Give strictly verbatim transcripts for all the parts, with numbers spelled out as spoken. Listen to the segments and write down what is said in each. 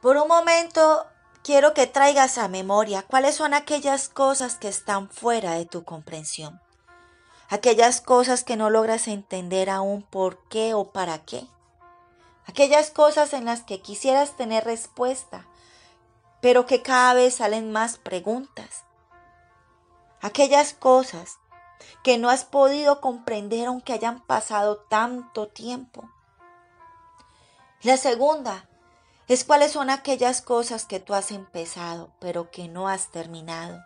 Por un momento quiero que traigas a memoria cuáles son aquellas cosas que están fuera de tu comprensión. Aquellas cosas que no logras entender aún por qué o para qué. Aquellas cosas en las que quisieras tener respuesta, pero que cada vez salen más preguntas. Aquellas cosas que no has podido comprender aunque hayan pasado tanto tiempo. La segunda es cuáles son aquellas cosas que tú has empezado, pero que no has terminado.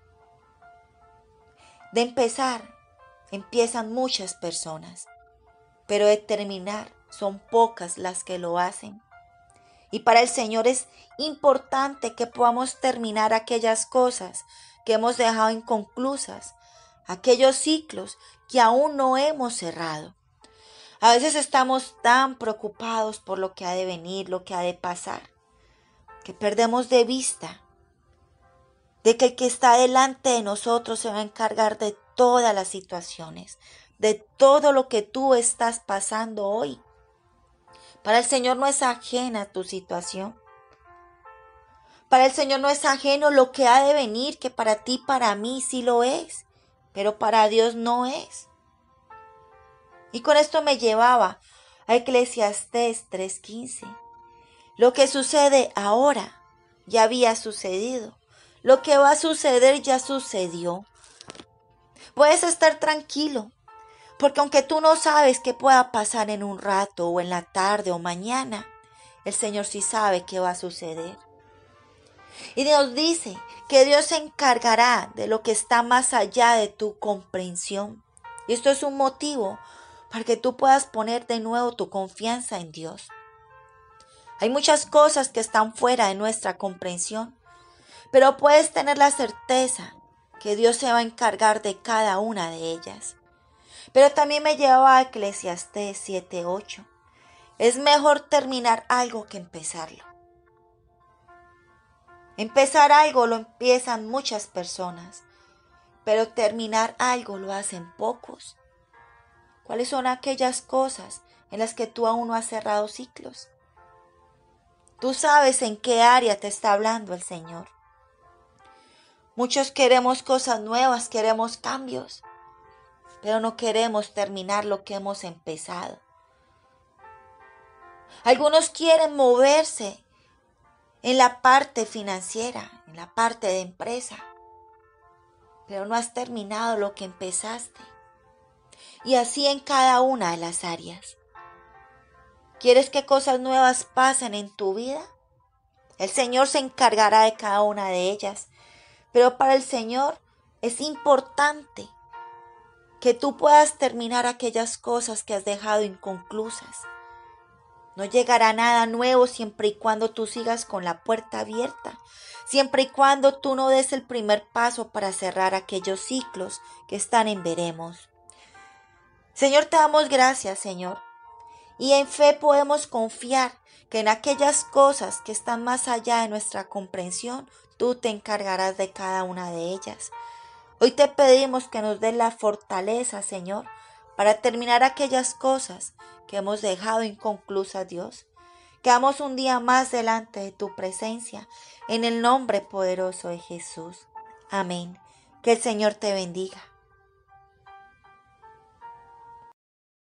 De empezar, empiezan muchas personas, pero de terminar son pocas las que lo hacen. Y para el Señor es importante que podamos terminar aquellas cosas que hemos dejado inconclusas, aquellos ciclos que aún no hemos cerrado. A veces estamos tan preocupados por lo que ha de venir, lo que ha de pasar, que perdemos de vista de que el que está delante de nosotros se va a encargar de todas las situaciones, de todo lo que tú estás pasando hoy. Para el Señor no es ajena tu situación. Para el Señor no es ajeno lo que ha de venir, que para ti, para mí sí lo es, pero para Dios no es. Y con esto me llevaba a Eclesiastés tres quince. Lo que sucede ahora ya había sucedido. Lo que va a suceder ya sucedió. Puedes estar tranquilo, porque aunque tú no sabes qué pueda pasar en un rato o en la tarde o mañana, el Señor sí sabe qué va a suceder. Y Dios dice que Dios se encargará de lo que está más allá de tu comprensión. Y esto es un motivo para que tú puedas poner de nuevo tu confianza en Dios. Hay muchas cosas que están fuera de nuestra comprensión, pero puedes tener la certeza que Dios se va a encargar de cada una de ellas. Pero también me lleva a Eclesiastés siete ocho. Es mejor terminar algo que empezarlo. Empezar algo lo empiezan muchas personas, pero terminar algo lo hacen pocos. ¿Cuáles son aquellas cosas en las que tú aún no has cerrado ciclos? Tú sabes en qué área te está hablando el Señor. Muchos queremos cosas nuevas, queremos cambios, pero no queremos terminar lo que hemos empezado. Algunos quieren moverse en la parte financiera, en la parte de empresa, pero no has terminado lo que empezaste. Y así en cada una de las áreas. ¿Quieres que cosas nuevas pasen en tu vida? El Señor se encargará de cada una de ellas. Pero para el Señor es importante que tú puedas terminar aquellas cosas que has dejado inconclusas. No llegará nada nuevo siempre y cuando tú sigas con la puerta abierta, siempre y cuando tú no des el primer paso para cerrar aquellos ciclos que están en veremos. Señor, te damos gracias, Señor, y en fe podemos confiar que en aquellas cosas que están más allá de nuestra comprensión, tú te encargarás de cada una de ellas. Hoy te pedimos que nos des la fortaleza, Señor, para terminar aquellas cosas que hemos dejado inconclusas, Dios. Quedamos un día más delante de tu presencia, en el nombre poderoso de Jesús. Amén. Que el Señor te bendiga.